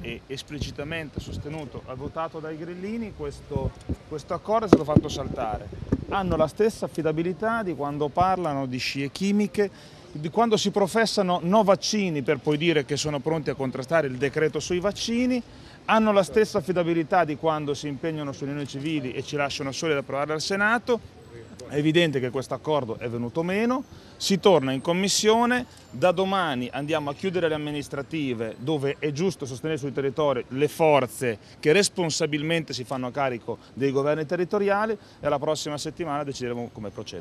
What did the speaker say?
e esplicitamente sostenuto e votato dai grillini, questo accordo è stato fatto saltare. Hanno la stessa affidabilità di quando parlano di scie chimiche, di quando si professano no vaccini per poi dire che sono pronti a contrastare il decreto sui vaccini, hanno la stessa affidabilità di quando si impegnano sulle unioni civili e ci lasciano soli ad approvare al Senato. È evidente che questo accordo è venuto meno, si torna in commissione, da domani andiamo a chiudere le amministrative dove è giusto sostenere sul territorio le forze che responsabilmente si fanno a carico dei governi territoriali e la prossima settimana decideremo come procedere.